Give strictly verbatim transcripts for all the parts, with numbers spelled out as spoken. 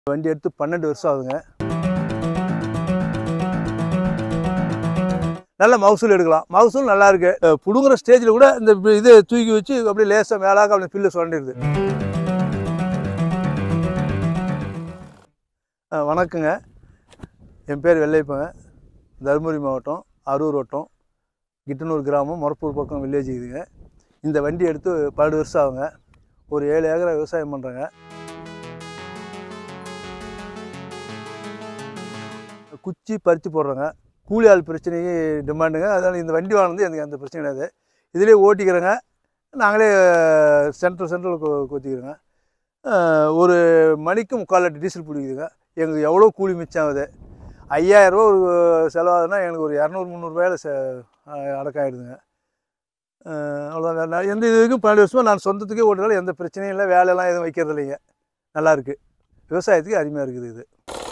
வண்டி எடுத்து பன்னெண்டு வருஷம் ஆகுதுங்க. நல்ல மகசூல் எடுக்கலாம். மகசூல் நல்லா இருக்கு. புடுங்குற ஸ்டேஜில் கூட இந்த இது தூக்கி வச்சு அப்படியே லேசாக மேலாக அப்படி பில்லு சுரண்டிடுது. வணக்கங்க, என் பேர் வெள்ளைப்பங்க. தருமபுரி மாவட்டம் அரூர் வட்டம் கிட்டனூர் கிராமம் மொரப்பூர் பக்கம் வில்லேஜ் இதுங்க. இந்த வண்டி எடுத்து பன்னெண்டு வருஷம் ஆகுங்க. ஒரு ஏழு ஏக்கரை விவசாயம் பண்ணுறேங்க. குச்சி பறித்து போடுறேங்க. கூலி ஆள் பிரச்சனைக்கு டிமாண்டுங்க. அதனால் இந்த வண்டி வாங்கினது எனக்கு அந்த பிரச்சனை கிடையாது. இதிலே ஓட்டிக்கிறேங்க. நாங்களே சென்ட்ரல் சென்ட்ரல் கொத்திக்கிறோங்க. ஒரு மணிக்கு முக்கால் லிட்டர் டீசல் பிடிக்குதுங்க. எங்களுக்கு எவ்வளோ கூலி மிச்சம் ஆகுது. ஐயாயிரரூவா ஒரு செலவாகுதுன்னா எனக்கு ஒரு இரநூறு முந்நூறுபாயில் செ அடக்காயிடுதுங்க. அவ்வளோதான். எந்த இதுக்கும் பன்னெண்டு வருஷமாக நான் சொந்தத்துக்கே ஓட்டுறதால எந்த பிரச்சனையும் இல்லை. வேலையெல்லாம் எதுவும் வைக்கிறது இல்லைங்க. நல்லாயிருக்கு. விவசாயத்துக்கு அருமையாக இருக்குது இது.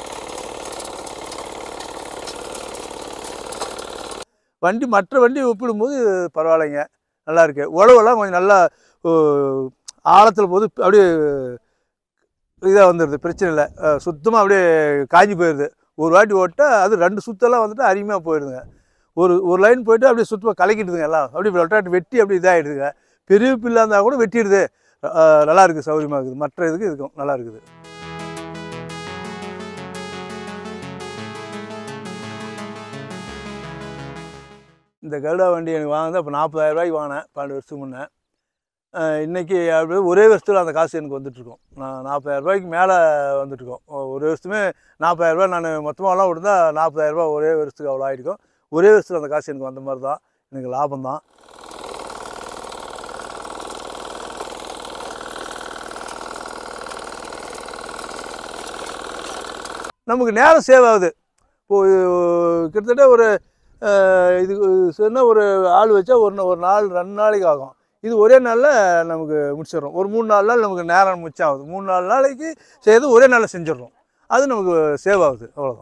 வண்டி மற்ற வண்டி ஒப்பிடும்போது பரவாயில்லைங்க, நல்லாயிருக்கு. உழவெல்லாம் கொஞ்சம் நல்லா ஆழத்தில் போது அப்படியே இதாக வந்துடுது, பிரச்சனை இல்லை. சுத்தமாக அப்படியே காஞ்சி போயிடுது. ஒரு வாட்டி ஓட்டால் அது ரெண்டு சுத்தெல்லாம் வந்துட்டு அருமையாக போயிடுதுங்க. ஒரு ஒரு லைன் போய்ட்டு அப்படியே சுத்தமாக கலக்கிடுதுங்க. எல்லாம் அப்படியே விளாட்டு வெட்டி அப்படி இதாகிடுதுங்க. பெரிய பில்லாக இருந்தால் கூட வெட்டிடுது. நல்லா இருக்குது, சௌகரியமாக இருக்குது. மற்ற இதுக்கு இதுக்கும் நல்லா இருக்குது. இந்த கருடா வண்டி எனக்கு வாங்கினது அப்போ நாற்பதாயிரம் ரூபாய்க்கு வாங்கினேன் பன்னெண்டு வருஷத்துக்கு முன்னே. இன்றைக்கி அப்படியே ஒரே வருஷத்தில் அந்த காசு எனக்கு வந்துட்டுருக்கோம். நான் நாற்பதாயிரம் ரூபாய்க்கு மேலே வந்துட்டுருக்கோம். ஒரு வருஷத்துமே நாற்பதாயிரரூபா நான் மொத்தமாகலாம் விட்டுருந்தா நாற்பதாயிரரூபா ஒரே வருஷத்துக்கு அவ்வளோ ஆகிருக்கும். ஒரே வருஷத்தில் அந்த காசு எனக்கு வந்த மாதிரி தான். எனக்கு லாபம் தான். நமக்கு நேரம் சேவ் ஆகுது. இப்போது கிட்டத்தட்ட ஒரு இது சொன்னால் ஒரு ஆள் வச்சா ஒரு ஒரு நாள் ரெண்டு நாளைக்கு ஆகும். இது ஒரே நாளில் நமக்கு முடிச்சிடுறோம். ஒரு மூணு நாலு நாள் நமக்கு நேரம் மிச்சம் ஆகுது. மூணு நாலு நாளைக்கு செய்து ஒரே நாளில் செஞ்சிடறோம். அது நமக்கு சேவ் ஆகுது, அவ்வளோதான்.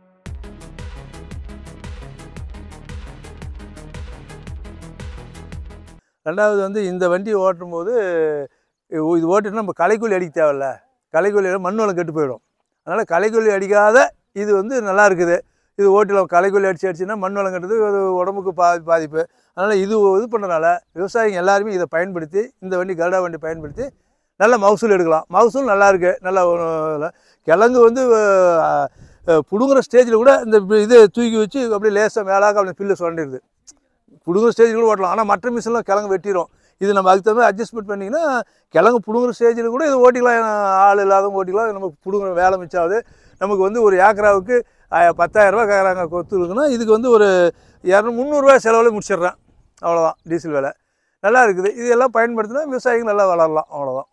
ரெண்டாவது வந்து இந்த வண்டி ஓட்டும்போது இது ஓட்டினா நம்ம களைக்கொல்லி அடிக்க தேவையில்ல. களைக்கொல்லி மண் வளம் கெட்டு போயிடும். அதனால் களைக்கொல்லி அடிக்காத இது வந்து நல்லா இருக்குது. இது ஓட்டில் களைக்கொல்லி அடிச்சு அடிச்சுன்னா மண் வளம் கட்டுறது அது உடம்புக்கு பா பாதிப்பு. அதனால் இது இது பண்ணுறதுனால விவசாயிங்க எல்லாருமே இதை பயன்படுத்தி, இந்த வண்டி கருடா வண்டி பயன்படுத்தி நல்ல மகசூல் எடுக்கலாம். மகசூல் நல்லாயிருக்கு. நல்லா கிழங்கு வந்து புடுங்குற ஸ்டேஜில் கூட இந்த இதை தூக்கி வச்சு அப்படியே லேசாக மேலாக அப்படி பில்லு சுரண்டிடுது. புடுங்குற ஸ்டேஜில் கூட ஓட்டலாம். ஆனால் மற்ற மிஷின்லாம் கிழங்கு வெட்டிடும். இது நம்ம அதுக்கு தகுந்த அட்ஜஸ்ட்மெண்ட் பண்ணிங்கன்னா கிழங்கு புடுங்குற ஸ்டேஜில் கூட இது ஓட்டிக்கலாம். ஆள் இல்லாதவங்க ஓட்டிக்கலாம். நமக்கு புடுங்குற வேலை மிச்சாவது. நமக்கு வந்து ஒரு ஏக்கராவுக்கு பத்தாயிரரூபா கேட்குறாங்க கொத்து இருக்குன்னா இதுக்கு வந்து ஒரு இரநூறு முந்நூறுரூவா செலவில் முடிச்சிடுறேன். அவ்வளோதான் டீசல் வேலை. நல்லா இருக்குது. இது எல்லாம் பயன்படுத்தினா விவசாயிகள் நல்லா வளரலாம், அவ்வளோதான்.